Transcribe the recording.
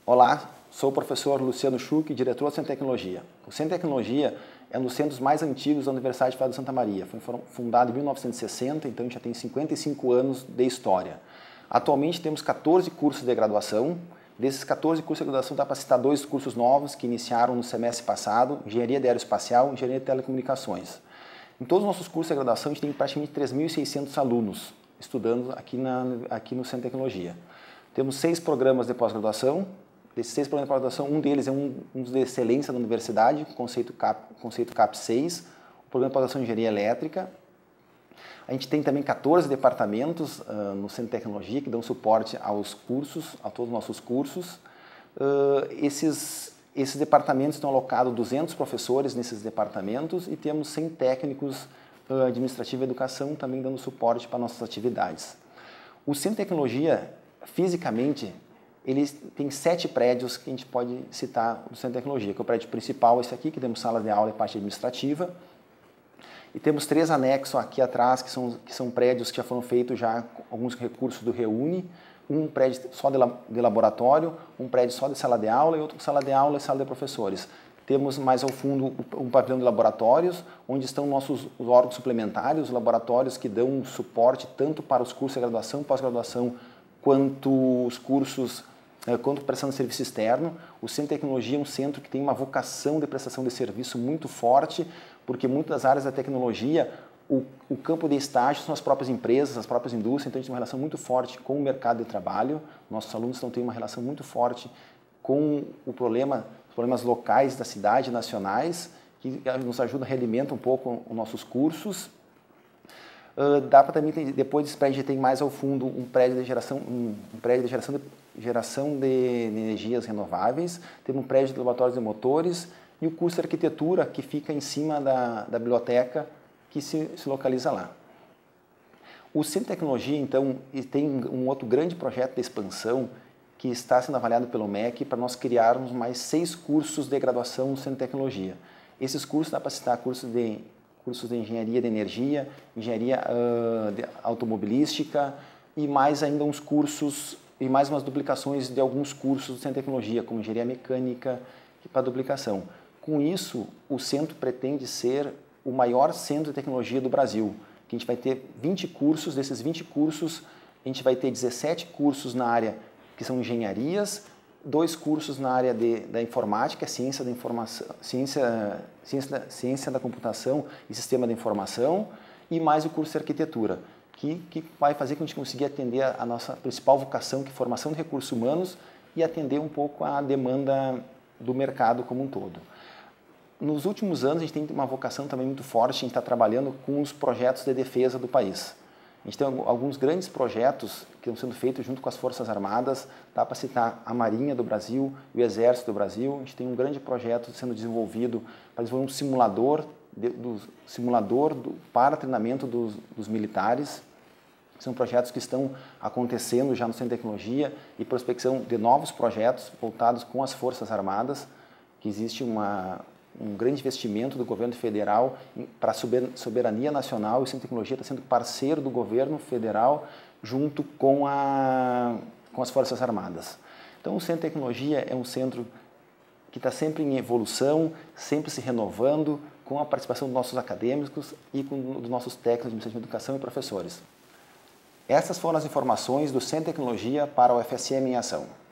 Olá, sou o professor Luciano Schuch, diretor do Centro de Tecnologia. O Centro de Tecnologia é um dos centros mais antigos da Universidade Federal de Santa Maria. Foi fundado em 1960, então a gente já tem 55 anos de história. Atualmente temos 14 cursos de graduação. Desses 14 cursos de graduação, dá para citar 2 cursos novos que iniciaram no semestre passado, Engenharia de Aeroespacial e Engenharia de Telecomunicações. Em todos os nossos cursos de graduação, a gente tem praticamente 3.600 alunos estudando aqui no Centro de Tecnologia. Temos 6 programas de pós-graduação. Desses 6 programas de pós-graduação, um deles é um de excelência da universidade, conceito CAP 6, o programa de pós-graduação de Engenharia Elétrica. A gente tem também 14 departamentos no Centro de Tecnologia que dão suporte aos cursos, a todos os nossos cursos. Esses departamentos estão alocados 200 professores nesses departamentos e temos 100 técnicos administrativo e educação também dando suporte para nossas atividades. O Centro de Tecnologia, fisicamente, ele tem 7 prédios que a gente pode citar no Centro de Tecnologia, que é o prédio principal, esse aqui, que temos sala de aula e parte administrativa. E temos 3 anexos aqui atrás, que são prédios que já foram feitos já com alguns recursos do Reúne, um prédio só de laboratório, um prédio só de sala de aula e outro sala de aula e sala de professores. Temos mais ao fundo um pavilhão de laboratórios, onde estão os órgãos suplementares, os laboratórios que dão suporte tanto para os cursos de graduação, pós-graduação, quanto os cursos, quanto prestação de serviço externo. O Centro de Tecnologia é um centro que tem uma vocação de prestação de serviço muito forte, porque muitas das áreas da tecnologia, o campo de estágio são as próprias empresas, as próprias indústrias, então a gente tem uma relação muito forte com o mercado de trabalho. Nossos alunos estão tendo uma relação muito forte com os problemas locais da cidade, nacionais, que nos ajuda a realimentar um pouco os nossos cursos. Dá para também depois desse prédio, a gente tem mais ao fundo um prédio de geração de energias renováveis, temos um prédio de laboratórios de motores e o curso de arquitetura que fica em cima da biblioteca que se localiza lá. O Centro de Tecnologia, então, tem um outro grande projeto de expansão que está sendo avaliado pelo MEC para nós criarmos mais 6 cursos de graduação no Centro de Tecnologia. Esses cursos dá para citar cursos de engenharia de energia, engenharia automobilística e mais ainda uns cursos e mais umas duplicações de alguns cursos do Centro de Tecnologia, como engenharia mecânica para duplicação. Com isso, o centro pretende ser o maior centro de tecnologia do Brasil, que a gente vai ter 20 cursos, desses 20 cursos a gente vai ter 17 cursos na área que são engenharias, 2 cursos na área da informática, ciência da informação, ciência da computação e sistema da informação, e mais o curso de arquitetura, que vai fazer com que a gente consiga atender a nossa principal vocação, que é formação de recursos humanos, e atender um pouco a demanda do mercado como um todo. Nos últimos anos, a gente tem uma vocação também muito forte, a gente está trabalhando com os projetos de defesa do país. A gente tem alguns grandes projetos que estão sendo feitos junto com as Forças Armadas, dá para citar a Marinha do Brasil e o Exército do Brasil. A gente tem um grande projeto sendo desenvolvido para desenvolver um simulador para treinamento dos militares. São projetos que estão acontecendo já no Centro de Tecnologia e prospecção de novos projetos voltados com as Forças Armadas, que existe um grande investimento do governo federal para a soberania nacional, e o Centro de Tecnologia está sendo parceiro do governo federal junto com as Forças Armadas. Então, o Centro de Tecnologia é um centro que está sempre em evolução, sempre se renovando, com a participação dos nossos acadêmicos e dos nossos técnicos de administração de educação e professores. Essas foram as informações do Centro de Tecnologia para o FSM em Ação.